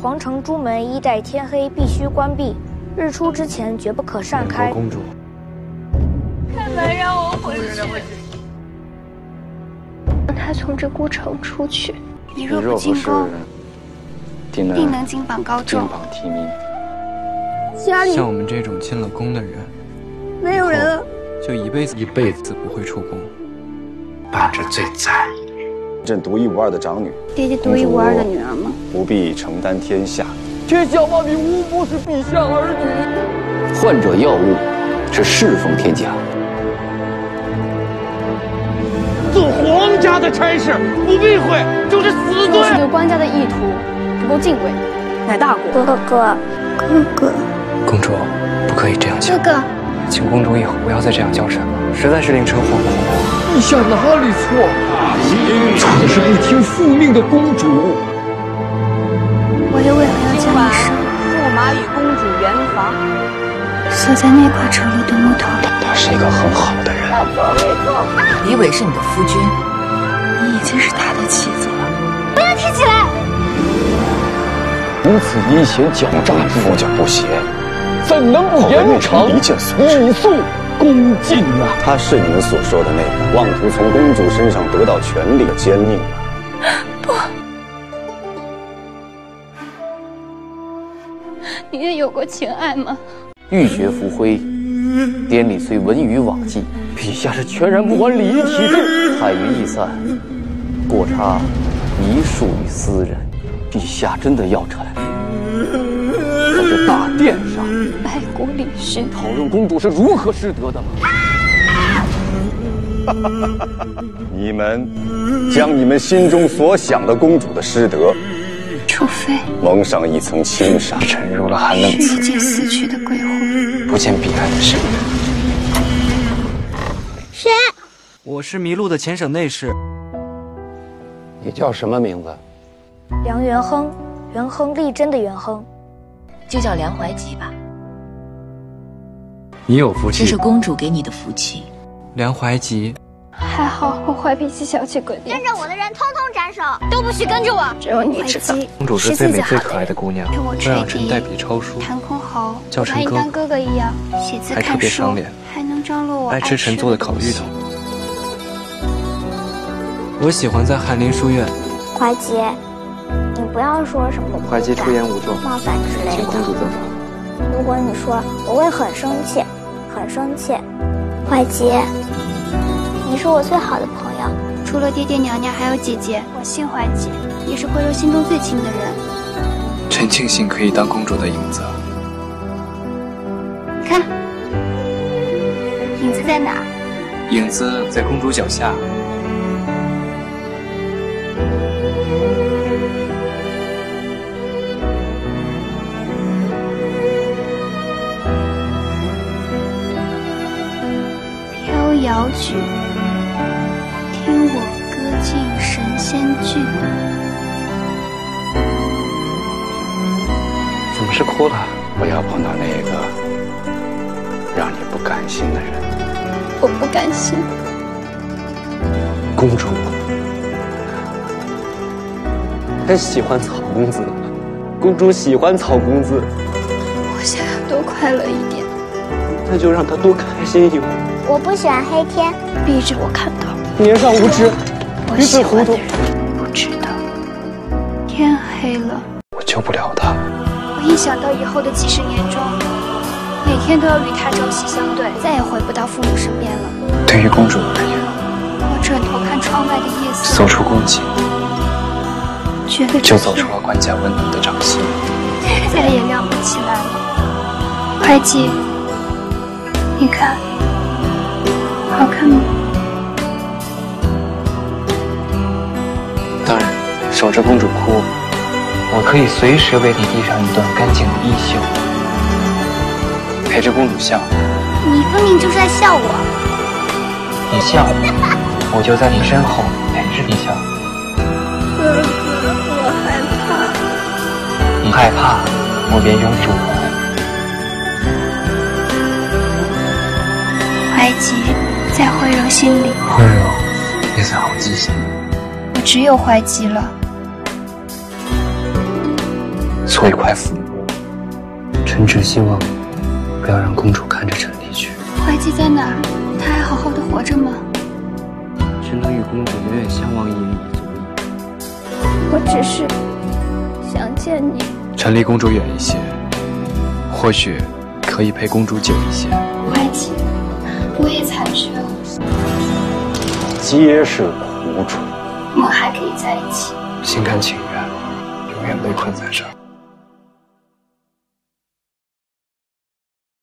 皇城朱门一待天黑必须关闭，日出之前绝不可擅开。 公主， 看来让我回去。 让他从这孤城出去。 你若不进宫， 定能金榜高中， 金榜题名。 家里像我们这种进了宫的人， 没有人了， 就一辈子不会出宫。 爸这最在意的人，朕独一无二的长女， 爹爹独一无二的女儿吗？ 不必承担天下。 天下万民无不是陛下儿女。 患者药物是侍奉天家。 做皇家的差事不避讳就是死罪。 是对官家的意图不够敬畏，乃大过。 哥哥。 公主，不可以这样叫。 哥哥， 请公主以后不要再这样叫朕了，实在是令臣惶恐。 陛下哪里错？错的是不听父命的公主。 我又为何要将你生？ 驸马与公主圆房， 锁在那块丑陋的木头里。 他是一个很好的人。 李伟是你的夫君， 你已经是他的妻子了。 不要提起来。 如此阴险狡诈， 夫教不协， 怎能不严惩一箭所至， 以肃恭敬啊！ 他是你们所说的那个妄图从公主身上得到权力的奸佞吗？ 不，你也有过情爱吗？ 玉珏浮灰，典礼虽文娱罔纪， 陛下是全然不管礼仪体制， 海云易散，过差一术于斯人。陛下真的要臣在这大殿上白骨里寻讨论公主是如何失德的吗？你们将你们心中所想的公主的失德， 除非蒙上一层轻纱。 沉入了寒冷是一件死去的鬼魂， 不见彼岸的深渊。 谁？ 我是麋鹿的前省内侍。 你叫什么名字？ 梁元亨，元亨利贞的元亨， 就叫梁怀吉吧。 你有福气， 这是公主给你的福气。 梁怀吉， 还好我坏脾气小气鬼脸， 跟着我的人通通斩首， 都不许跟着我。 只有你知道。 公主是最美最可爱的姑娘， 陪我会让臣代笔抄书， 弹箜篌， 叫臣哥， 当哥哥一样写字还特看书别赏脸， 还能张罗我爱吃臣做的烤芋头。我喜欢在翰林书院。 怀吉，你不要说什么怀吉出言无状， 冒犯之类的。 请公主责罚。 如果你说，我会很生气，很生气。怀吉，你是我最好的朋友， 除了爹爹娘娘还有姐姐。我姓怀吉，也是慧柔心中最亲的人。 臣庆幸可以当公主的影子。 看，影子在哪？ 影子在公主脚下。 飘摇曲，听我歌尽神仙句。 怎么是哭了？ 不要碰到那个让你不甘心的人。 我不甘心。 公主，她喜欢草公子，公主喜欢草公子， 我想要多快乐一点， 那就让她多开心一会。 我不喜欢黑天， 逼着我看到。 年少无知， 愚蠢糊涂，不知道天黑了， 我救不了他。 我一想到以后的几十年中，每天都要与他朝夕相对，再也回不到父母身边了。 对于公主而言， 我转头看窗外的夜色， 走出宫寝， 觉得就走出了官家温暖的掌心， 再也亮不起来了。怀吉，你看，好看吗？ 当然，守着公主哭，我可以随时为你递上一段干净的衣袖，陪着公主笑。 你分明就是在笑我。 你笑，我就在你身后陪着你笑。 哥哥，我害怕。 你害怕，我便永驻怀。 怀吉在慧柔心里， 慧柔也在好记心。 我只有怀吉了。 错一块腹。臣只希望不要让公主看着臣离去。 怀姬在哪儿？她还好好的活着吗？ 只能与公主永远相忘一言以足矣。 我只是想见你。 臣离公主远一些，或许可以陪公主久一些。 怀姬，我也残缺了。 皆是苦楚。 我们还可以在一起。 心甘情愿，永远被困在这儿。